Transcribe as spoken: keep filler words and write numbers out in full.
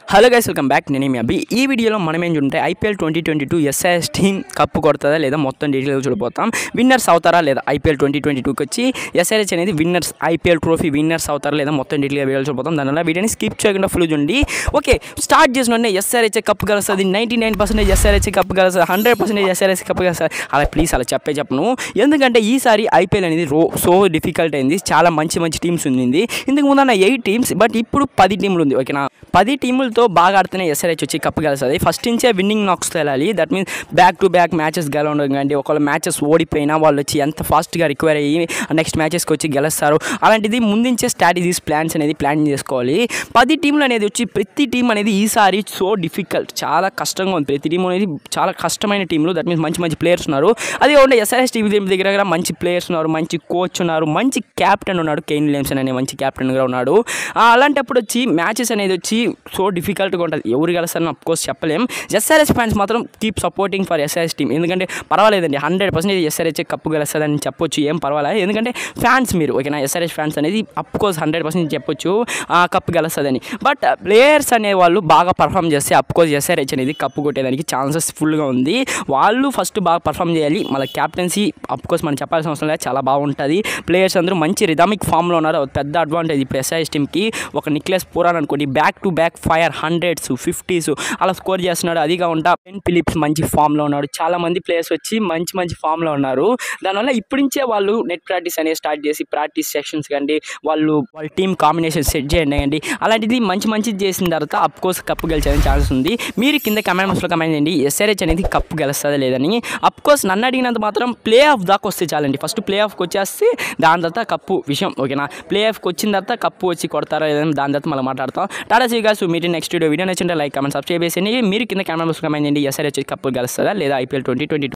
Hello guys, welcome back. నేను మీ అభి. ఈ వీడియోలో మనం ఏం చూంటే IPL twenty twenty two SRH team cup కొడుతుందా లేదా మొత్తం డీటెయిల్గా చూడబోతాం. విన్నర్స్ అవుతారా లేదా ఐపీఎల్ ట్వంటీ ట్వంటీ టూకి వచ్చి ఎస్ఆర్హెచ్ అనేది విన్నర్స్ ఐపీఎల్ ట్రోఫీ విన్నర్స్ అవుతారా లేదా మొత్తం డీటెయిల్గా వీడియో చూడబోతాం. దానివల్ల వీడియోని స్కిప్ చేయకుండా ఫుల్ చూడండి. ఓకే, స్టార్ట్ చేసిన ఎస్ఆర్హెచ్ కప్పు కలుస్తుంది. Ninety nine percentage SRH cup కలుస్తుంది. హండ్రెడ్ పర్సెంటేజ్ ఎస్ఆర్హెచ్ కప్పు కలుస్తుంది. అలా ప్లీజ్ అలా చెప్పే చెప్పను, ఎందుకంటే ఈసారి ఐపీఎల్ అనేది రో సో డిఫికల్ట్ అయింది. చాలా మంచి మంచి టీమ్స్ ఉంది. ఇందుకు ముందన్న ఎయిట్ టీమ్స్, బట్ ఇప్పుడు పది టీంలు ఉంది. ఓకేనా, పది టీములతో బాగా ఆడుతున్న ఎస్ఆర్హెచ్ వచ్చి కప్పు గెలుస్తుంది. ఫస్ట్ నుంచే విన్నింగ్ నాక్స్తో వెళ్ళాలి. That means back to back matches గెలవడం కానీ, ఒకవేళ మ్యాచెస్ ఓడిపోయినా వాళ్ళు వచ్చి ఎంత ఫాస్ట్గా రికవర్ అయ్యి నెక్స్ట్ మ్యాచెస్కి వచ్చి గెలుస్తారు. అలాంటిది ముందుంచే స్ట్రాటజీస్ ప్లాన్స్ అనేది ప్లాన్ చేసుకోవాలి. పది టీంలు అనేది వచ్చి ప్రతి టీం అనేది ఈసారి సో డిఫికల్ట్, చాలా కష్టంగా ఉంది. ప్రతి టీం అనేది చాలా కష్టమైన టీంలు. దట్ మీన్స్ మంచి మంచి ప్లేయర్స్ ఉన్నారు. అదే కాకుండా ఎస్ఆర్హెచ్ టీం దగ్గర మంచి ప్లేయర్స్ ఉన్నారు, మంచి కోచ్ ఉన్నారు, మంచి క్యాప్టెన్ ఉన్నాడు. కేన్ విలియమ్సన్ అనే మంచి క్యాప్టెన్గా ఉన్నాడు. అలాంటప్పుడు వచ్చి మ్యాచెస్ అనేది వచ్చి సో డిఫికల్ట్గా ఉంటుంది. ఎవరు గెలుస్తారని అఫ్కోర్స్ చెప్పలేం. ఎస్ఆర్హెచ్ ఫ్యాన్స్ మాత్రం keep supporting for SRH team. ఎందుకంటే పర్వాలేదండి, హండ్రెడ్ పర్సెంటేజ్ ఎస్ఆర్హెచ్ కప్పు గెలుస్తుందని చెప్పొచ్చు. ఏం పర్వాలేదు, ఎందుకంటే ఫ్యాన్స్ మీరు. ఓకేనా, ఎస్ఆర్హెచ్ ఫ్యాన్స్ అనేది అఫ్కోర్స్ హండ్రెడ్ పర్సెంట్ చెప్పొచ్చు కప్పు గెలుస్తుందని. బట్ ప్లేయర్స్ అనేవాళ్ళు బాగా పర్ఫామ్ చేస్తే అఫ్కోర్స్ ఎస్ఆర్హెచ్ అనేది కప్పు కొట్టేదానికి ఛాన్సెస్ ఫుల్గా ఉంది. వాళ్ళు ఫస్ట్ బాగా పర్ఫామ్ చేయాలి. మళ్ళీ క్యాప్టెన్సీ అఫ్కోర్స్ మనం చెప్పాల్సిన అవసరం లేదు, చాలా బాగుంటుంది. ప్లేయర్స్ అందరూ మంచి రిథమిక్ ఫామ్లో ఉన్నారు. పెద్ద అడ్వాంటేజ్ ఇప్పుడు ఎస్ఆర్హెచ్ టీమ్కి. ఒక నిక్లెస్ పూరాన్ అనుకోండి, back to back fire hundreds fifties అలా స్కోర్ చేస్తున్నాడు. అది కాకుండా బెన్ ఫిలిప్స్ మంచి ఫామ్లో ఉన్నాడు. చాలా మంది ప్లేయర్స్ వచ్చి మంచి మంచి ఫామ్లో ఉన్నారు. దానివల్ల ఇప్పటి నుంచే వాళ్ళు నెట్ ప్రాక్టీస్ అనేది స్టార్ట్ చేసి ప్రాక్టీస్ సెషన్స్ కండి, వాళ్ళు వాళ్ళ టీమ్ కాంబినేషన్ సెట్ చేయండి అండి. అలాంటిది మంచి మంచి చేసిన తర్వాత అఫ్కోర్స్ కప్పు గెలిచే ఛాన్స్ ఉంది. మీరు కింద కమెంట్ బాక్స్లో కమెంట్ చేయండి ఎస్ఆర్హెచ్ అనేది కప్పు గెలుస్తుందా లేదని. అఫ్కోర్స్ నన్ను అడిగినంత మాత్రం ప్లే ఆఫ్ దాకా వస్తే చాలండి. ఫస్ట్ ప్లే ఆఫ్కి వచ్చేస్తే దాని తర్వాత కప్పు విషయం. ఓకేనా, ప్లే ఆఫ్కి వచ్చిన తర్వాత కప్పు వచ్చి కొడతారా లేదని దాని తర్వాత మళ్ళీ మాట్లాడతాం. టాటా see guys, meeting next video. Video నచ్చింటే లైక్, కమెంట్, సబ్స్క్రైబ్ చేయండి. మీరు కింద కమెంట్ బాక్స్లో కమెంట్ చేయండి ఎస్ఆర్హెచ్ కప్పు గెలుస్తుందా లేదా ఐపీఎల్ ట్వంటీ ట్వంటీ టూ.